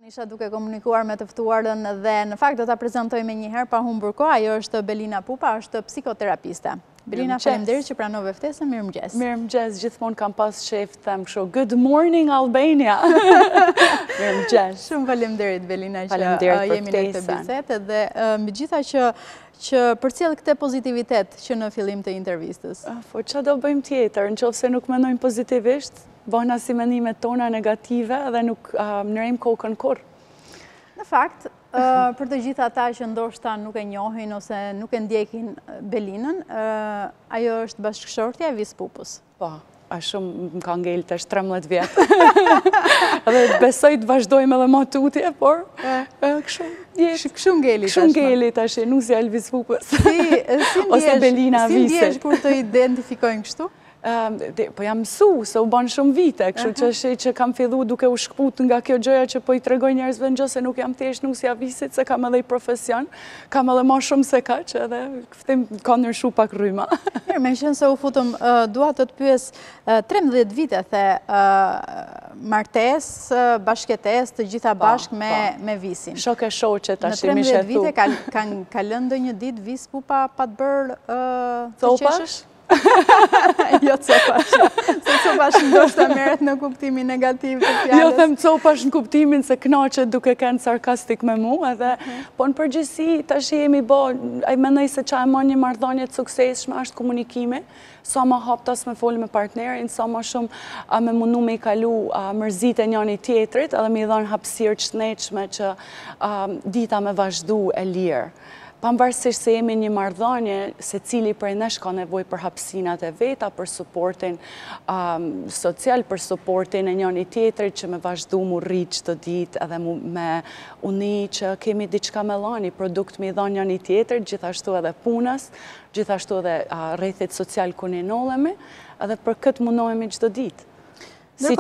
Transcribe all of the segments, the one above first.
Isha duke komunikuar me të ftuarën dhe në fakt do ta prezantoj me njëherë pa humbur kohë. Ajo është Belina Pupa, është psikoterapiste. Belina, faleminderit që pranove ftesën. Mirëmëngjes. Mirëmëngjes, gjithmonë kam pas shef them kështu. Good morning Albania. Mirëmëngjes. Shumë faleminderit Belina që Faleminderit jemi në këtë bisedë dhe megjithatë që përcjell këtë pozitivitet që në fillim të intervistës. Po çfarë do bëjmë tjetër, nëse nuk mendojmë pozitivisht? Bëna si mendimet tona negative dhe nuk nërejmë kokën kur. Në fakt, për të gjitha ata që ndoshta nuk e njohin ose nuk e ndjekin Belinën, ajo është bashkëshortja e Elvis Pupës. Po, a shumë më ka ngel të 13 vjetë. Dhe besoj të vazhdojmë edhe më tutje, por kështu ngeli tashmë. Kështu ngeli tash, nuk si Elvis Pupës. Ose Belina Si ndjesh kur të identifikojnë kështu? Po jam mësu, se u banë shumë vite, kështu që kam fillu duke u shkput nga kjo gjëja që po i tregoj njerëzve në gjë se nuk jam thjesht nuk si Elvisit, se kam edhe i profesion, kam edhe ma shumë se kaq, edhe këftim ka ndryshu pak rryma. Mirë, me qenë se u futëm, dua të të pyes 13 vite the martesë, bashkëjetesë, të gjitha bashkë me Visin. Shok e shoqe tash i mishe thu. Në 13 vite ka lënë ndonjë ditë Vis Pupa pa të bërë të qeshësh? Jo copash, se copash ndoshta merret në kuptimin negativ të fjalës. Jo them copash në kuptimin se kënaqet duke qenë sarkastik me mua edhe po në përgjithësi tash jemi ai mendoj se çfarë më një marrëdhënie të suksesshme është komunikimi. Sa më haptas me folë me partnerin, sa më shumë me mundu me i kalu mërzit e njëri-tjetrit edhe me i dhënë hapësirë të shëndetshme që dita me vazhdu e lirë. Pavarësisht se jemi një marrëdhënie, se cili prej nesh ka nevojë për hapësinat e veta, për suportin social, për suportin e njëri-tjetrit që me vazhdu mu rrit çdo ditë edhe me uni që kemi diçka me lani, produkt me i dhënë njëri-tjetrit, gjithashtu edhe punës, gjithashtu edhe rrethit social ku ne ndollemi, edhe për këtë mundohemi çdo ditë. Si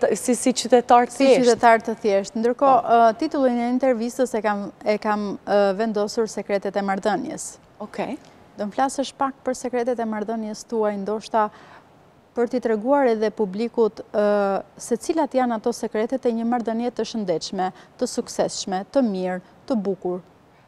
qytetar të thjeshtë. Si qytetar të thjeshtë. Ndërkohë, titullin e intervistës e kam vendosur sekretet e marrëdhënies. Okej. Do më flasësh pak për sekretet e marrëdhënies tuaj, ndoshta për t'i treguar edhe publikut se cilat janë ato sekretet e një marrëdhënie të shëndetshme, të suksesshme, të mirë, të bukur.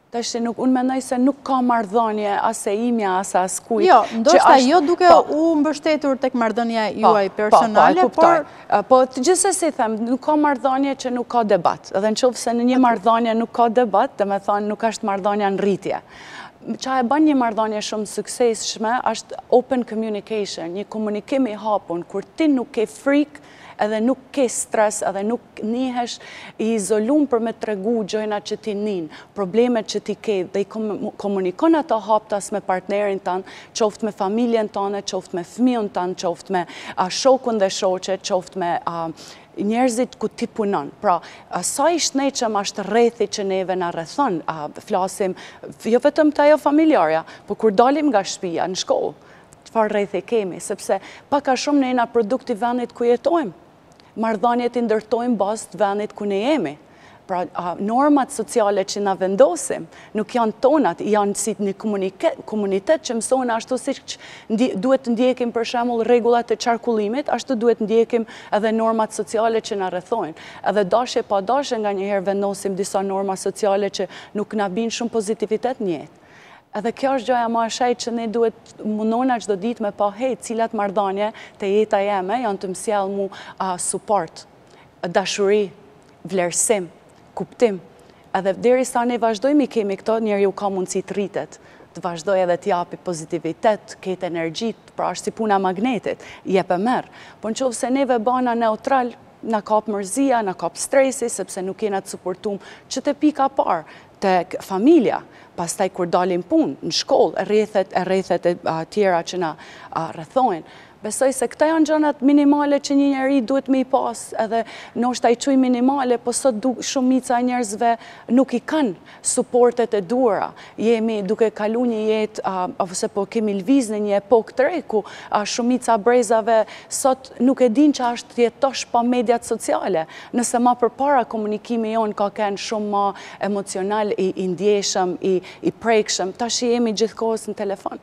Unë mendoj se nuk ka marrëdhënie ase imja, ase askujt. Jo, ndoshta jo duke u mbështetur tek marrëdhënia juaj personale, por... Po, gjithsesi them, nuk ka marrëdhënie që nuk ka debat. Edhe nëse në një marrëdhënie nuk ka debat, domethënë nuk është marrëdhënia në rritje. Qa e bën një marrëdhënie shumë suksesshme është open communication, një komunikim i hapur, kur ti nuk ke frikë, edhe nuk ke stres, edhe nuk nihesh i izolum për me tregu gjëjna që ti nin, problemet që ti ke, dhe i komunikon ato haptas me partnerin tanë, qoftë me familjen tanë, qoftë me fëmijën tanë, qoftë me shokun dhe shoqe, qoftë me njerëzit ku ti punon. Pra, sa i shnetshëm është rrethi që neve na rrethon, flasim jo vetëm të ajo familjarja, por kur dalim nga shtëpia në shkollë, çfarë rrethi kemi, sepse pak a shumë ne jena produkt i vendit ku jetojmë. Marrëdhëniet i ndërtojmë bazë të vendit ku ne jemi. Pra, normat sociale që na vendosim nuk janë tonat, janë si një komunitet që mësojnë ashtu si që duhet të ndjekim për shembull rregullat e qarkullimit, ashtu duhet të ndjekim edhe normat sociale që na rrethojnë. Edhe dashje pa dashje nganjëherë vendosim disa norma sociale që nuk na bin shumë pozitivitet në jetë. Edhe kjo është gjoja ma shajt që ne duhet mundona çdo ditë me pa cilat marrëdhënie të jeta jeme janë të mësjell mu suport, dashuri, vlerësim, kuptim. Edhe derisa ne vazhdojmë i kemi këto, njeriu ka mundësi të rritet, të vazhdoj edhe t'japi pozitivitet, ketë energjit, pra është si puna magnetit, jep e merr. Po nëse neve bana neutral, na kap mërzia, na kap stresi, sepse nuk jena të suportum që të pika parë, të familja, pastaj kur dalim punë, në shkollë, rrethet e tjera që na rrethojnë. Besoj se këta janë gjërat minimale që një njeri duhet me i pas, edhe ndoshta i quaj minimale, po sot shumica e njerëzve nuk i kanë suportet e duara. Jemi duke kalu një jetë, ose po kemi lviz në një epokë të re, ku shumica brezave sot nuk e din që është jetosh pa mediat sociale. Nëse ma përpara komunikimi jonë ka qenë shumë ma emocional, i ndjeshëm, i prekshëm, tash jemi gjithkohës në telefon.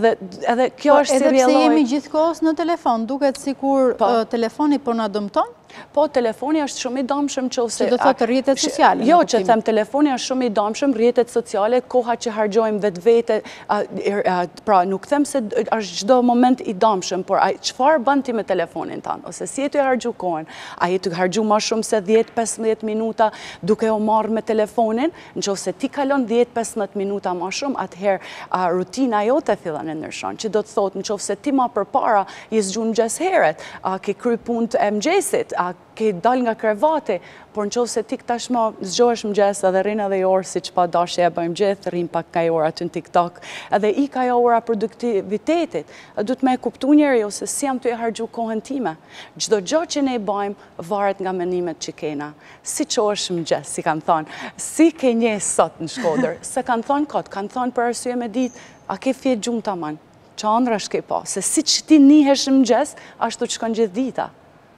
Edhe kjo është si rrjedhoi. Edhe pse jemi gjithkohës në telefon, duket sikur telefoni po na dëmton? Po, telefoni është shumë i damshëm që do thotë rrjetet sociale. Jo, që them telefoni është shumë i damshëm, rrjetet sociale, koha që harxojmë vetvete, pra nuk them se është çdo moment i damshëm, por çfarë bën ti me telefonin tënd, ose si e të harxhu kohën? A je të harxhu më shumë se 10-15 minuta duke u marrë me telefonin? Nëse ti kalon 10-15 minuta më shumë, atëherë rutina jote fillon e ndryshon, që do të thotë nëse ti më përpara je zgjuar mëngjes herët, ke kry punët e mëngjesit, ke dal nga krevati, por nëse ti tashmë zgjohesh mëngjes edhe rrin edhe orë siç pa dashje e bëjmë gjithë, rrin pak kaj orë aty në TikTok, edhe i ka ora produktivitetit. Duhet me kuptu njeriu se si jam të e harxhu kohën time. Çdo gjë që ne bëjmë varet nga mendimet që kena. Si qohesh mëngjes, si kanë thonë, si ke njes sot në Shkodër, se kanë thonë kot, kanë thonë për arsye me ditë, a ke fjet gjumë tamam, çandra shke pa, se si që ti nihesh mëngjes, ashtu shkon gjithë dita.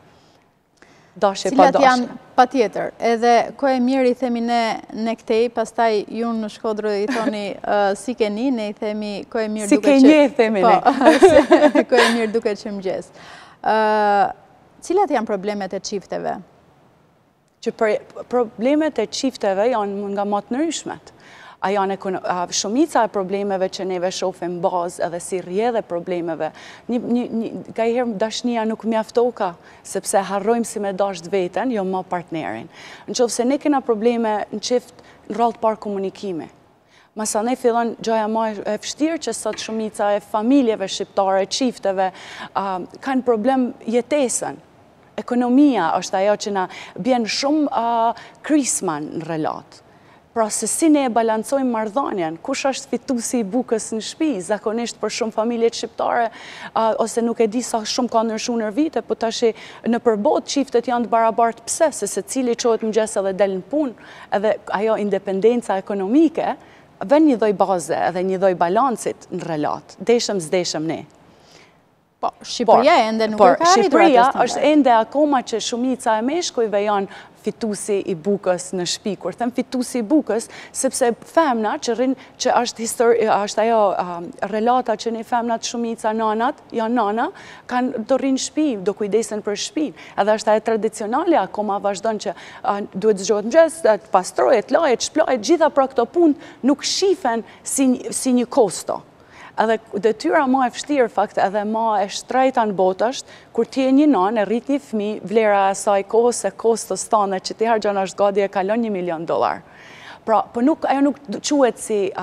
Cilat janë patjetër, edhe kohë e mirë i themi ne këtej, pastaj ju në Shkodrë i thoni si keni, ne i themi kohë e mirë duke që... Si ke një, themi ne. Kohë e mirë duke që mëngjes. Cilat janë problemet e çifteve? Që problemet e çifteve janë nga më të ndryshmet. Shumica e problemeve që neve shohim bazë edhe si rrjedhë problemeve, ngaherë dashnia nuk mjaftoka, sepse harrojmë si me dash veten, jo më partnerin. Nëse ne kena probleme në çift në radhë parë komunikimi. Masanej fillon gjoja më e vështirë që sot shumica e familjeve shqiptare, çifteve, kanë problem jetesën. Ekonomia është ajo që na bjen shumë krisman në relatë. Pra se si ne e balancojmë marrëdhënien, kush është fituesi i bukës në shtëpi, zakonisht për shumë familjet shqiptare, ose nuk e di sa shumë ka ndryshuar në vite, po tash në përbot çiftet janë të barabartë. Pse? Se secili çohet mëngjes edhe del në punë, edhe ajo independenca ekonomike vën një lloj baze edhe një lloj balancit në relat. Deshëm s'deshëm ne. Po, Shqipëria ende nuk e ka arritur atë. Shqipëria është ende akoma që shumica e meshkujve janë fituesi i bukës në shtëpi. Kur them fituesi i bukës, sepse femna që rrin, që është ajo relata që ne femnat shumica nanat, janë nana, kanë do rrin në shtëpi, do kujdesen për shtëpinë. Edhe është ajo tradicionale akoma vazhdon që duhet zgjohet mëngjes, të pastrohet, lahet, shplohet, gjitha pra këto punë nuk shifen si një kosto. Edhe detyra ma e vështirë, fakt, edhe ma e shtrejta në botë është, kur ti e një nanë, e rrit një fëmijë, vlera e saj kohës e kostos tane që ti harxhon është gati e kalon $1 milion. Pra, po ajo nuk quhet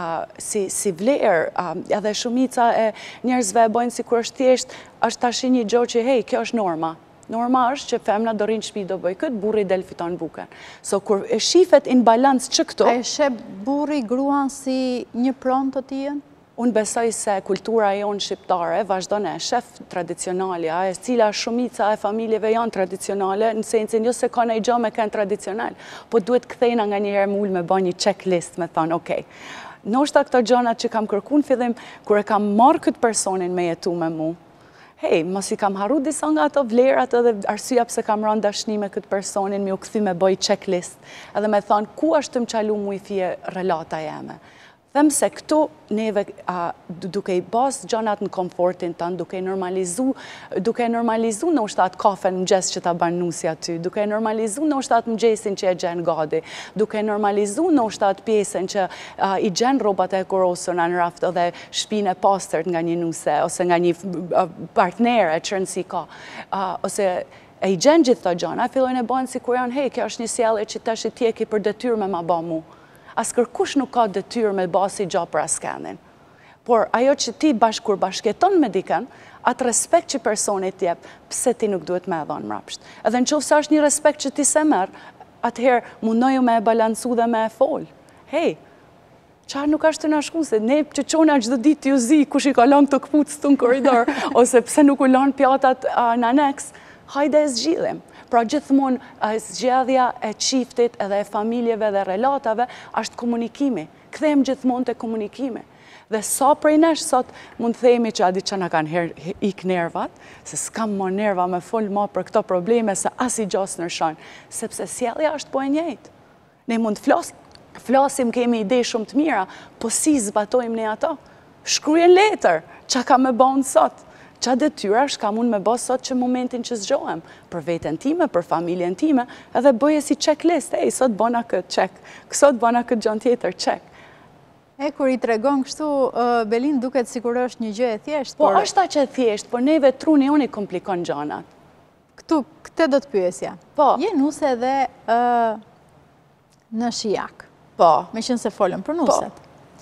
si vlerë, edhe shumica e njerëzve e bëjnë si kur është thjesht, është tash një gjë që hej, kjo është norma. Norma është që femna do rinë shtëpi do bëj këtë, burri del fiton bukën. So kur e shifet in balans që këto. A e sheh burri gruan si një pronë të tijën? Unë besoj se kultura jonë shqiptare vazhdon e shef tradicionale, e cila shumica e familjeve janë tradicionale, në sensin jo se ka në i gjë me kënë tradicional, po duhet kthejna nga njëherë mull me ba një checklist, me thonë, okej. Ndoshta këto gjonat që kam kërku në fillim, kur e kam marrë këtë personin me jetu me mu, hej, mos i kam harru disa nga ato vlerat edhe arsyeja pse kam rënë dashni me këtë personin, mi u kthy me bëj checklist, edhe me thonë, ku është të më qalu mu i fije relata jeme. Them se këtu neve duke i bas gjanat në komfortin tënë, duke normalizu në ushtat kafe në mëgjes që ta ban nusja ty, duke normalizu në ushtat mëgjesin që e gjenë gadi, duke normalizu në ushtat pjesën që i gjenë robat e korosur në raft edhe shpine pastërt nga një nuse, ose nga një partnere që nësi ka, ose e i gjenë gjithë të gjana, fillojnë e banë si kur janë, hej, kjo është një sjellje që tash i tjeki për detyrë me ma ba mu. As kërkush nuk ka detyrë me basi gja për askenin. Por ajo që ti kur bashkëjeton me dikën, atë respekt që personit jep, pse ti nuk duhet me edhon mrapsht. Edhe në qofë sa është një respekt që ti se merë, atëherë mundoju me e balancu dhe me e fol. Hej, qarë nuk është të nashku, se ne që qona gjithë ditë t'ju zi, kush i ka lanë të këpucë të në koridor, ose pse nuk u lanë pjatat në aneks, hajde e zgjidhim. Pra gjithmonë zgjedhja e çiftit edhe e familjeve dhe relatave është komunikimi. Kthejmë gjithmonë te komunikimi. Dhe sa prej nesh sot mund themi që adi që na kanë ik nervat, se s'kam më nerva me fol më për këto probleme se as i gjas nërshon, sepse sjellja është po e njëjtë. Ne mund flasim, kemi ide shumë të mira, po si zbatojmë ne ato? Shkrujen letër, që ka me bënë sot. Qa detyra shka mund me bë sot që momentin që zgjohem, për veten time, për familjen time, edhe bëje si checklist, sot bëna këtë check, sot bëna këtë gjën tjetër, check. Kur i tregon kështu, Belin, duket sikur është një gjë e thjeshtë. Po, është ta që e thjeshtë, por neve truni unë i komplikon gjanat. Këte do të pyesja. Po. Je nuse edhe në shijak. Po. Me qenë se folëm për nuset.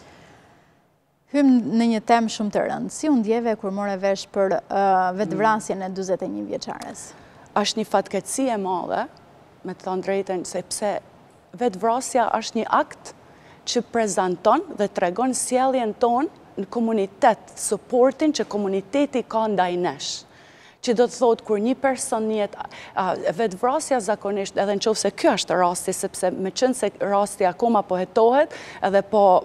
Hym në një temë shumë të rëndë. Si u ndjeve kur more vesh për vetvrasjen e 41 vjeçares? Është një fatkeqësi e madhe, me të thënë drejtën, sepse vetvrasja është një akt që prezanton dhe tregon sjelljen tonë në komunitet, supportin që komuniteti ka ndaj nesh. Që do të thotë kur një person vetvrasja zakonisht, edhe në qoftë se kjo është rasti, sepse me qenë se rasti akoma po hetohet, edhe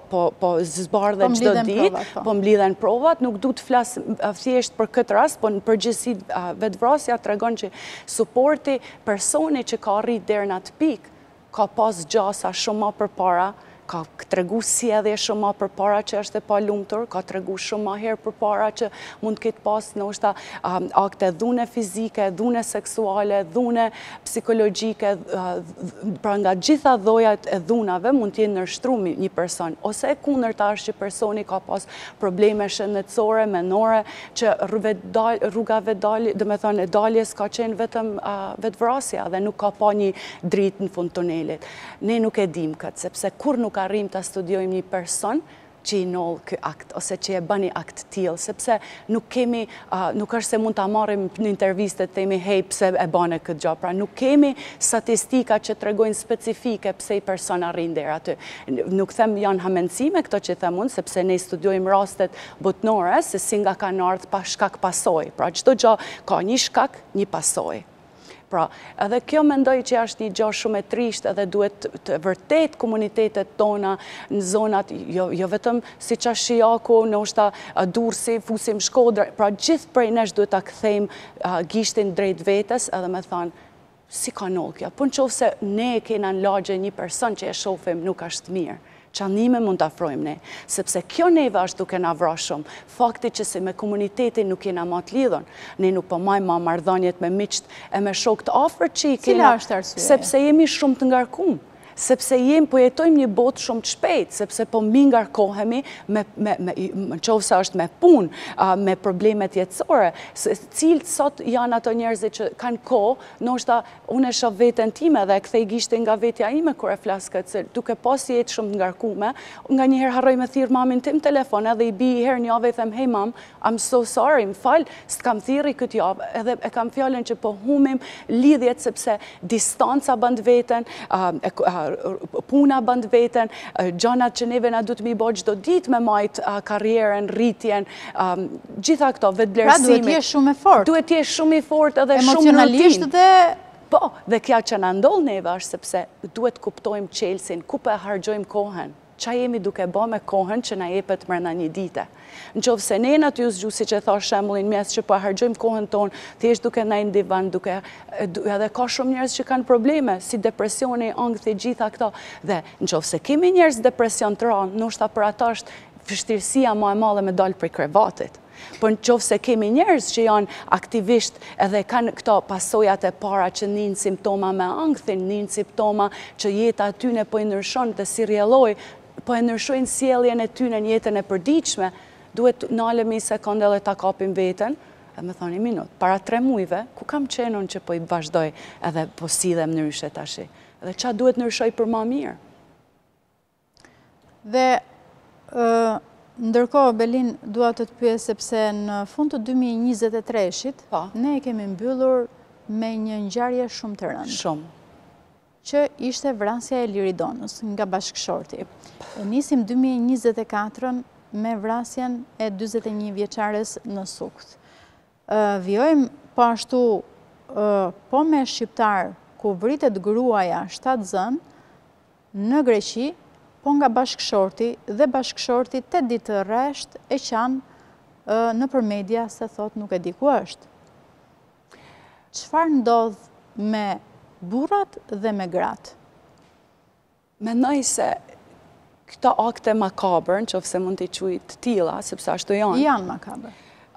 po zbardhe çdo ditë, po mblidhen provat, nuk du të flas thjesht për këtë rast, po në përgjithësi vetvrasja tregon që supporti, personi që ka arrit deri në atë pikë, ka pas gjasa shumë më përpara, ka tregu sjellje shumë më përpara që është e palumtur, ka tregu shumë më herë përpara që mund të ketë pas ndoshta akte dhune fizike, dhune seksuale, dhune psikologjike, pra nga gjitha dhojat e dhunave mund të jenë nështruar një person, ose e kundërta është që personi ka pas probleme shëndetësore, menore, që rrugave e daljes ka qenë vetëm vetvrasja dhe nuk ka pa një dritë në fund tunelit. Ne nuk e dim këtë, sepse kur nuk arrim të studiojmë një person që i noll ky akt, ose që e bën një akt tillë, sepse nuk është se mund ta marrim në intervistë të themi hey pse e bane këtë gjë, pra nuk kemi statistika që tregojnë specifike pse i person arrin deri aty. Nuk them janë hamendësime këto që them unë, sepse ne studiojmë rastet botnore se si nga kanë ardhur pa shkak pasojë. Pra çdo gjë ka një shkak, një pasojë. Pra, edhe kjo mendoj që është një gjë shumë e trishtë edhe duhet të vërtet komunitetet tona në zonat, jo vetëm si qa Shijaku, ndoshta Durrësi, fusim Shkodër, pra gjithë prej nesh duhet ta kthejmë gishtin drejt vetes edhe me thonë, si ka noll kjo? Po nëse ne kena në lagje një person që e shohim nuk është mirë. Qanime mund të afrojmë ne, sepse kjo neve është duke na vrarë shumë. Fakti që se me komunitetin nuk jena ma të lidhën, ne nuk po majmë ma marrëdhëniet me miqt e me shok të afërt që i kena. Cila është arsye? Sepse jemi shumë të ngarkuar. Sepse po jetojmë një botë shumë të shpejtë, sepse po mbi ngarkohemi nëse është me punë, me problemet jetësore, cilët sot janë ato njerëzit që kanë kohë, ndoshta unë e shoh veten time dhe e kthej gishtin nga vetja ime kur e flas këtë, duke pas jetë shumë të ngarkuar, nganjëherë harroj me thirr mamin tim telefon edhe i bi herë një javë i them hey mam, I'm so sorry, më fal, s'kam thirrë këtë javë, edhe e kam fjalën që po humim lidhjet sepse distanca bën veten, puna bënd veten, gjanat që neve na duhet mi bëj çdo ditë me majt karrierën, rritjen, gjitha këto vetëvlerësimi. Pra duhet jesh shumë i fortë. Duhet jesh shumë i fortë edhe shumë emocionalisht dhe po, dhe kjo që na ndodh neve është sepse duhet kuptojmë çelësin, ku po e harxojmë kohën. Qa jemi duke bë me kohën që na jepet brenda një dite. Nëse ne aty u zgju siç e thash shembullin mes që po harxojmë kohën tonë thjesht duke ndaj në divan, edhe ka shumë njerëz që kanë probleme si depresioni, ankthi, gjitha këto. Dhe nëse kemi njerëz depresion të rënd, ndoshta për ata është vështirësia më e madhe me dal prej krevatit. Por nëse kemi njerëz që janë aktivisht edhe kanë këto pasojat e para që nin simptoma me ankthin, nin simptoma që jeta e tyre po i ndryshon të si rrjelloj, po e ndryshojnë sjelljen e tyre në jetën e përditshme, duhet nalemi sekondë edhe ta kapim veten, edhe me thoni minut, para 3 muajve, ku kam qenë unë që po i vazhdoj edhe po sidhem ndryshe tash. Edhe ç'a duhet ndryshoj për më mirë. Dhe ndërkohë, Belin, dua të pyes sepse në fund të 2023-shit, ne e kemi mbyllur me një ngjarje shumë të rëndë. Shumë. Që ishte vrasja e Liridonës nga bashkëshorti. E nisim 2024 me vrasjen e 41 vjeçares në Sukt. Vjojmë po ashtu po me shqiptar ku vritet gruaja 7 zënë në Greqi, po nga bashkëshorti dhe bashkëshorti 8 ditë të rresht e qanë nëpër media se thot nuk e di ku është. Çfarë ndodh me burrat dhe me gratë? Mendoj se këto akte makabër, nëse mund t'i quaj të tilla, sepse ashtu janë. Janë makabër.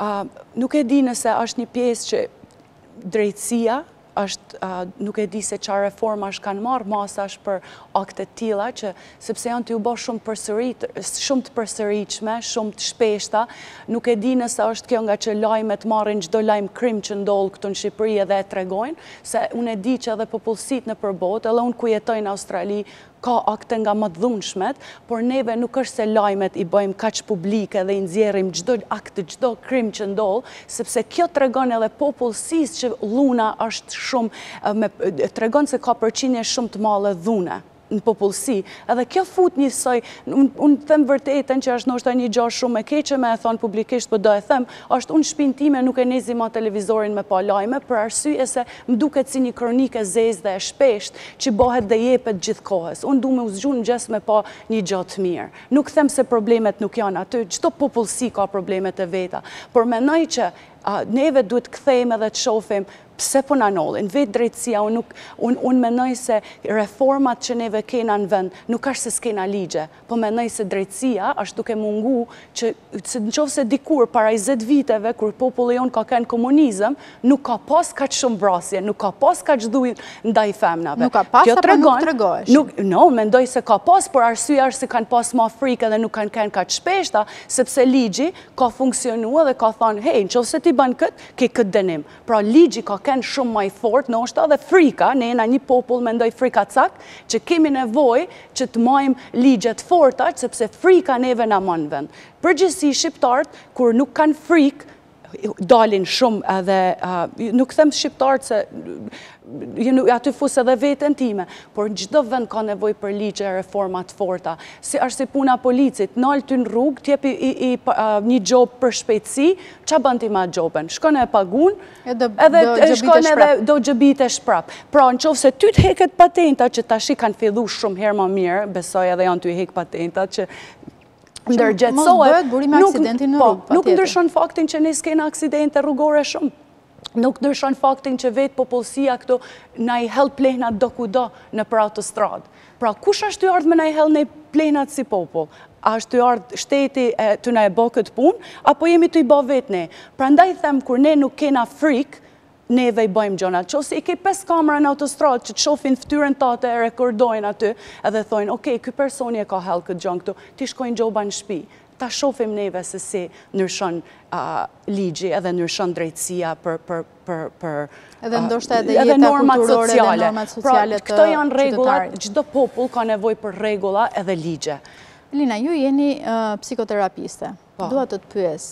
nuk e di nëse është një pjesë që drejtësia, nuk e di se çfarë reformash kanë marrë masash për akte të tilla që sepse janë të u bë shumë të përsëritshme, shumë të shpeshta, nuk e di nëse është kjo nga që lajmet marrin çdo lajm krim që ndodh këtu në Shqipëri edhe e tregojnë, se unë e di që edhe popullsitë nëpër botë, edhe unë ku jetoj në Australi, ka akte nga më të dhunshmet, por neve nuk është se lajmet i bëjmë kaq publike dhe i nxjerrim çdo akt, çdo krim që ndodh, sepse kjo tregon edhe popullsisë që dhuna është shumë, tregon se ka përqindje shumë të madhe dhune në popullsi, edhe kjo fut njësoj, unë them vërtetën që është ndoshta një gjë shumë e keqe me e thonë publikisht, po do e them, është unë shpinë time nuk e nezi ma televizorin me pa lajme, për arsye se më duket si një kronike zezë dhe e shpesht që bëhet dhe jepet gjithkohës. Unë du me uzgju në gjesë me pa një gjë të mirë. Nuk them se problemet nuk janë aty, çdo popullsi ka problemet e veta, por mendoj që neve duhet kthejmë edhe të shohim pse po na nollin, vetë drejtësia, unë mendoj se reformat që neve kena në vend, nuk është se s'kena ligje, po mendoj se drejtësia është duke mungu që nëse dikur para 20 viteve, kur populli jon ka qenë komunizëm, nuk ka pas kaq shumë vrasje, nuk ka pas kaq dhujë ndaj femnave. Nuk ka pas apo nuk tregohesh? No, mendoj se ka pas, por arsyeja është se kanë pas ma frikë dhe nuk kanë qenë kaq shpeshta, sepse ligji ka funksionuar dhe ka thënë, hey, nëse ti bën këtë, ke këtë dënim. Pra ligji ka qenë shumë më i fortë, ndoshta dhe frika, ne jena një popull mendoj frikacak, që kemi nevojë që të majmë ligjet forta, sepse frika neve na mon vend. Përgjithësi shqiptarët, kur nuk kanë frikë, dalin shumë edhe, nuk them shqiptarët se aty fus edhe vetën time, por në çdo vend ka nevojë për ligje e reformat forta. Si është si puna policit, nal ty në rrugë, t'jepi një gjobë për shpejtësi, ç'a bën ti me atë gjobën? Shkon e pagun, edhe shkon edhe do xhebite shprap. Pra, nëse ty të heket patenta, që tash kanë filluar shumë herë më mirë, besoj edhe janë ty hek patentat që ndërgjethsohet, nuk ndryshon faktin që ne s'kena aksidente rrugore shumë. Nuk ndryshon faktin që vetë popullsia këtu na i hell plehnat do kudo në për autostradë. Pra, kush është të ardhë me na i hell në plehnat si popull? A është të ardhë shteti të na e bë këtë punë, apo jemi të i bë vetë ne? Pra ndaj them, kur ne nuk kena frikë, neve i bëjmë gjonat. Qose i ke 5 kamera në autostradë që të shofin fytyrën tate e rekordojnë aty, edhe thojnë, okej, ky personi e ka hell këtë gjon këtu, ti shkojnë gjoba në shtëpi. Ta shofim neve se si ndryshon ligji edhe ndryshon drejtësia për edhe ndoshta edhe jeta kulturore dhe normat sociale të këto janë rregullat, çdo popull ka nevojë për rregulla edhe ligje. Belina, ju jeni psikoterapiste. Dua të të pyes.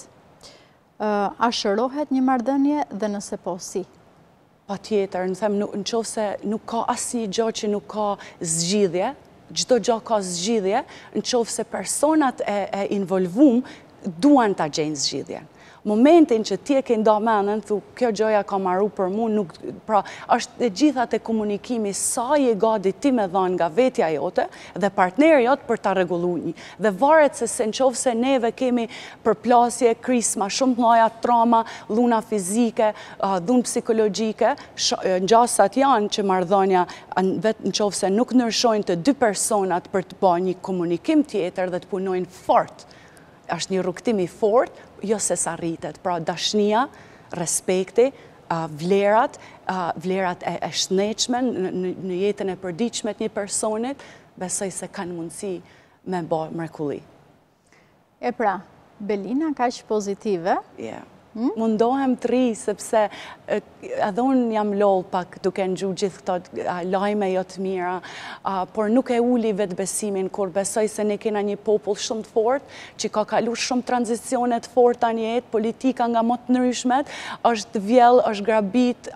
A shërohet një marrëdhënie dhe nëse po si? Patjetër, nëse nuk ka asnjë gjë që nuk ka zgjidhje, çdo gjë ka zgjidhje, nëse personat e involvuar duan ta gjejnë zgjidhjen. Momentin që ti e ke nda mendën, thu, kjo gjoja ka marru për mu, pra, është e gjithat e komunikimi, sa je gati ti me dhanë nga vetja jote dhe partneri jote për ta rregullu një. Dhe varet se nëse neve kemi përplasje, krisma, shumë të mëdha, trauma, dhuna fizike, dhunë psikologjike, ngjasat janë që marrëdhënia vetë nëse nuk ndryshojnë të dy personat për të bërë një komunikim tjetër dhe të punojnë fort. Është një rrugtim i fort, jo se sa rritet. Pra dashnia, respekti, vlerat e shëndetshme në jetën e përditshme të një personit, besoj se kanë mundësi me bë mrekulli. E pra, Belina kaq pozitive. Mundohem të ri, sepse edhe unë jam lol pak duke ngju gjithë këto lajme jo të mira, por nuk e uli vetë besimin kur besoj se ne kena një popull shumë të fort, që ka kalu shumë tranzicione të forta në jetë, politika nga më të ndryshmet, është vjell, është grabit,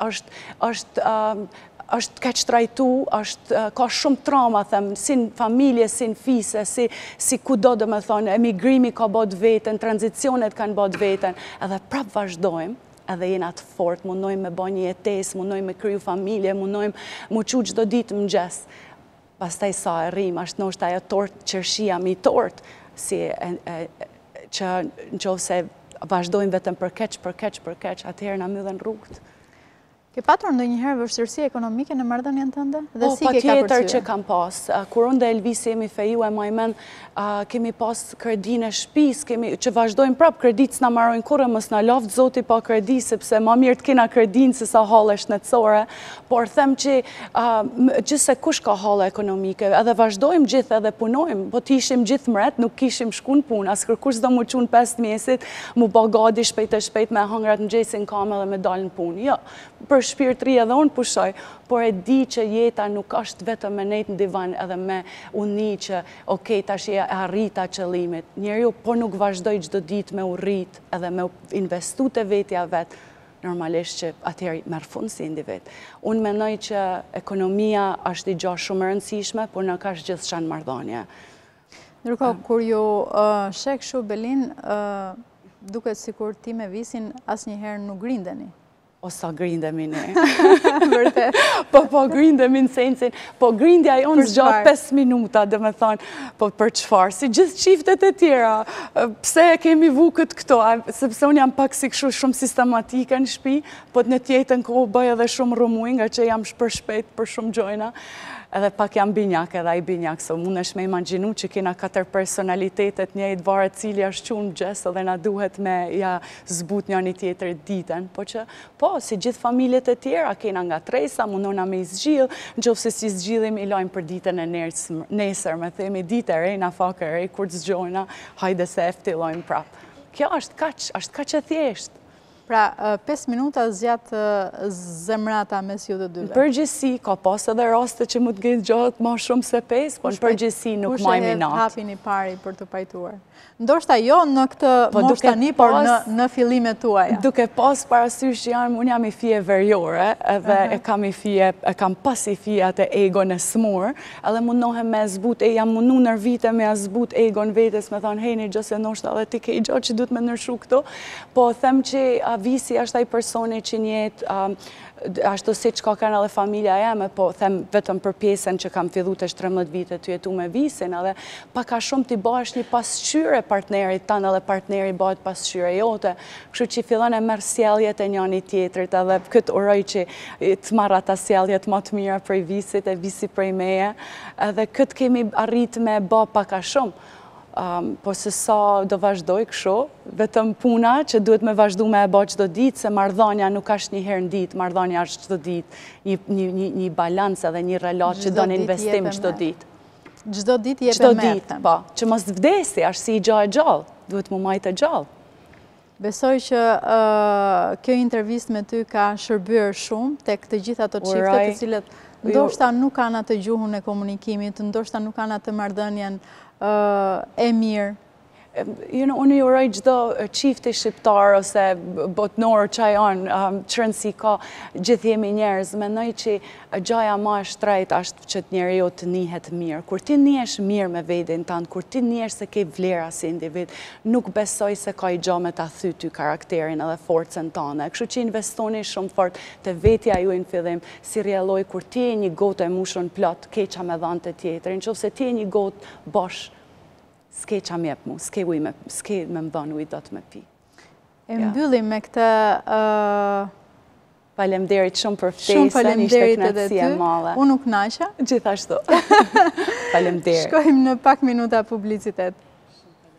është keq trajtu, ka shumë trauma, si në familje, si në fise, si kudo dhe me thonë, emigrimi ka bot vetën, tranzicionet kanë bot vetën, edhe prap vazhdojmë, edhe jena të fort, mundojmë me bo një jetesë, mundojmë me kryu familje, mundojmë mu qu çdo ditë mëngjes. Pastaj sa e rrim, është nështë ajo tortë, qërshia mi tortë, që nëse vazhdojmë vetëm për keq, atëherë na mbyllën rrugët. Ke patur ndonjëherë vështirësi ekonomike në marrëdhënien tënde? Dhe si ke ka Patjetër përcyer? që kam pas. Kur unë dhe Elvisi jemi feju e majmen, kemi pas kredin e shtëpis, që vazhdojmë prapë kredit s'na marrojnë kurrë, mos na lavd Zoti pa kredi, sepse ma mirë të kena kredin se sa hale shëndetësore, por them që gjithse kush ka hale ekonomike, edhe vazhdojmë gjithë edhe punojmë, po t'ishim gjithë mret, nuk kishim shku në punë, as kërkush s'do mu qunë 5 mjesit, mu ba gadi shpejt me hëngrat në gjesin kame dhe me dalë në punë. Jo, për shpirtëri edhe unë pushoj, por e di që jeta nuk është vetëm me nejtë në divan edhe me uni që tash e arrita qëllimit. Njeriu po nuk vazhdoj çdo ditë me urrit edhe me investu të vetja vetë, normalisht që atëherë merr fund si individ. Unë mendoj që ekonomia është i gjë shumë e rëndësishme, por nuk është gjithçka në marrëdhënie. Ndërkohë, kur ju sheh kështu Belin, duket sikur ti me Visin asnjëherë nuk grindeni. O sa grindemi ne. Vërtet. Po grindemi në sensin, po grindja jonë zgjatë 5 minuta, dhe me thonë, po për çfarë, si gjithë qiftet e tjera, pse kemi vu këto, sepse unë jam pak si kështu shumë sistematike në shtëpi, po në tjetën kohë bëj edhe shumë rrëmuj, nga që jam shpër shpejt për shumë gjojna, edhe pak jam binjak edhe ai binjak, so mund është me imaginu që kena 4 personalitetet njëjtë varet cili është qunë gjesë edhe na duhet me ja zbut njëri-tjetrit ditën, po që, si gjithë familjet e tjera, kena nga tresa, mundona me i zgjidh, nëse si zgjidhim i lajmë për ditën e nesër, me themi ditë e rej, na fakë e rej, kur të zgjojna, hajde se efti lajmë prapë. Kjo është kaq e thjeshtë. Pra, 5 minuta zgjat zemrata mes ju të dyve. Në përgjithësi, ka pas edhe raste që mund të gjetë gjatë ma shumë se 5, por në përgjithësi nuk majmë i natë. Kush e hapin i pari për të pajtuar? Ndoshta jo në këtë moshë tani, por në fillimet tuaja. Duke pas parasysh që unë jam i fije verjore, edhe e kam pas i fije atë egon e smur, edhe mundohem me zbut, jam mundu nër vite me zbut egon vetes, me thonë, hejni, gjëse ndoshta edhe ti ke i gjatë që duhet me nërshu këto, po them që Visi është ai personi që njët, ashtu si që ka kanë edhe familja jeme, po them vetëm për pjesën që kam fillu të 13 vite të jetu me Visin, edhe paka shumë t'i bash një pasqyre partnerit tanë edhe partneri bëhet pasqyre jote, kështu që fillon e merë sjelljet e njëri-tjetrit, edhe këtë uroj që të marrë ata sjelljet më të mira prej Visit e Visi prej meje, edhe këtë kemi arrit me bë paka shumë. Po se sa do vazhdoj kështu, vetëm puna që duhet me vazhdu me e bo çdo ditë, se marrëdhënia nuk është një herë në ditë, marrëdhënia është çdo ditë, një balancë edhe një relat që do në investim çdo ditë. Çdo ditë jep e merrtem. Po, që mos vdesi, është si i gjallë, duhet mu majtë e gjallë. Besoj që kjo intervistë me ty ka shërbyer shumë tek të gjitha ato çifte të cilët ndoshta nuk kanë atë gjuhën e komunikimit, ndoshta nuk kanë atë marrëdhënien e mirë. Unë i uroj çdo çifti shqiptar ose botnor që janë, që rëndësi ka, gjithë jemi njerëz, mendoj që gjaja ma e shtrejt është që njeriu të njihet mirë. Kur ti njihesh mirë me veten tënd, kur ti njihesh se ke vlera si individ, nuk besoj se ka i gjo me ta thy ty karakterin edhe forcën tënde. Kështu që investoni shumë fort te vetja ju në fillim, si rrjelloj kur ti je një gotë e mushur plot, keqa me dhënë të tjetrin, nëse ti je një gotë bosh, s'ke qa mjep mu, s'ke me më dhënë ujë do të me pi. E mbyllim me këtë... Faleminderit shumë për ftesën, ishte kënaqësi e madhe. Unë u kënaqa. Gjithashtu. Faleminderit. Shkojmë në pak minuta publicitet.